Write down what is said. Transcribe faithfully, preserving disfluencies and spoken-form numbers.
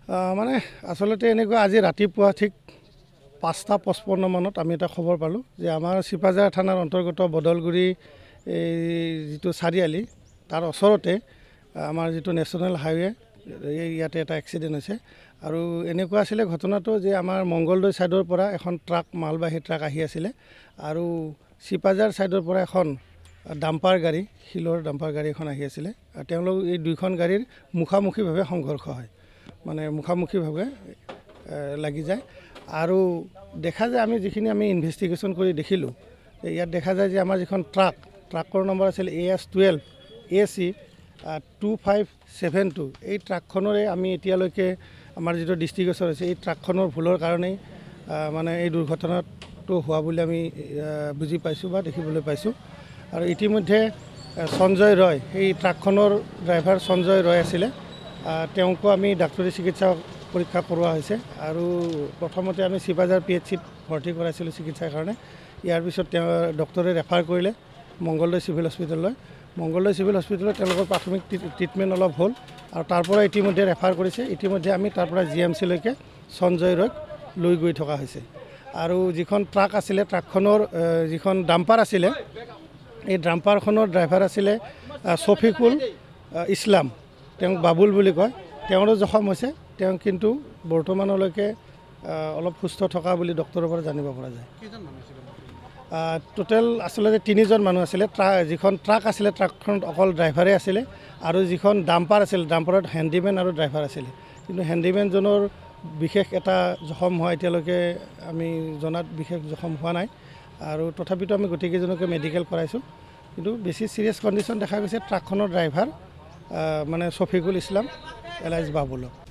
মানে আসলতে এনেকুৱা আজি ৰাতিপুৱা ঠিক পাঁচটা পঁচপন্ন মানত আমি এটা খবৰ পালোঁ যে আমাৰ চিপাঝাৰ থানাৰ অন্তৰ্গত বদলগুৰি এই যিটো চাৰিআলি তাৰ ওচৰতে আমাৰ যিটো নেশ্যনেল হাইৱে ইয়াতে এটা এক্সিডেণ্ট হৈছে। আৰু এনেকুৱা আছিলে ঘটনাটো যে আমাৰ মংগলদৈ ছাইডৰ পৰা এখন ট্ৰাক মালবাহী ট্ৰাক আহি আছিলে আৰু চিপাঝাৰ ছাইডৰ পৰা এখন ডাম্পাৰ গাড়ী শিলৰ ডাম্পাৰ গাড়ী এখন আহি আছিলে। তেওঁলোক এই দুইখন গাড়ীৰ মুখামুখিভাৱে সংঘৰ্ষ হয়, মানে মুখামুখিভাৱে লাগি যায়। আৰু দেখা যায় আমি যিখিনি আমি ইনভেষ্টিগেশ্যন কৰি দেখিলোঁ ইয়াত দেখা যায় যে আমাৰ যিখন ট্ৰাক ট্ৰাকৰ নম্বৰ আছিল A S twelve A C two five seven two এই ট্ৰাকখনৰে আমি এতিয়ালৈকে আমাৰ যিটো ডিষ্ট্ৰিবিউচন হৈছে এই ট্ৰাকখনৰ ভুলৰ কাৰণেই মানে এই দুৰ্ঘটনাটো হোৱা বুলি আমি বুজি পাইছোঁ বা দেখিবলৈ পাইছোঁ। আৰু ইতিমধ্যে সঞ্জয় ৰয় সেই ট্ৰাকখনৰ ড্ৰাইভাৰ সঞ্জয় ৰয় আছিলে, তেওঁকো আমি ডাক্তৰী চিকিৎসা পৰীক্ষা কৰোৱা হৈছে। আৰু প্ৰথমতে আমি চিপাঝাৰ পি এইচ চিত ভৰ্তি কৰাইছিলোঁ চিকিৎসাৰ কাৰণে। ইয়াৰ পিছত তেওঁ ডক্টৰে ৰেফাৰ কৰিলে মংগলদৈ চিভিল হস্পিটেললৈ। মংগলদৈ চিভিল হস্পিটেলত তেওঁলোকৰ প্ৰাথমিক ট্ৰিটমেণ্ট অলপ হ'ল আৰু তাৰ পৰা ইতিমধ্যে ৰেফাৰ কৰিছে। ইতিমধ্যে আমি তাৰ পৰা জি এম চিলৈকে সঞ্জয় ৰয়ক লৈ গৈ থকা হৈছে। আৰু যিখন ট্ৰাক আছিলে ট্ৰাকখনৰ যিখন ডাম্পাৰ আছিলে এই ডাম্পাৰখনৰ ড্ৰাইভাৰ আছিলে শফিকুল ইছলাম, তেওঁক বাবুল বুলি কয়। তেওঁৰো জখম হৈছে, তেওঁ কিন্তু বৰ্তমানলৈকে অলপ সুস্থ থকা বুলি ডক্টৰৰ পৰা জানিব পৰা যায়। টোটেল আচলতে তিনিজন মানুহ আছিলে। ট্ৰাক যিখন ট্ৰাক আছিলে ট্ৰাকখনত অকল ড্ৰাইভাৰে আছিলে আৰু যিখন ডাম্পাৰ আছিল ডাম্পাৰত হেণ্ডিমেন আৰু ড্ৰাইভাৰ আছিলে। কিন্তু হেণ্ডিমেনজনৰ বিশেষ এটা জখম হোৱা এতিয়ালৈকে আমি জনাত বিশেষ জখম হোৱা নাই। আৰু তথাপিতো আমি গোটেইকেইজনকে মেডিকেল কৰাইছোঁ। কিন্তু বেছি চিৰিয়াছ কণ্ডিশ্যন দেখা গৈছে ট্ৰাকখনৰ ড্ৰাইভাৰ মানে শফিকুল ইছলাম এলাইজ বাবুলক।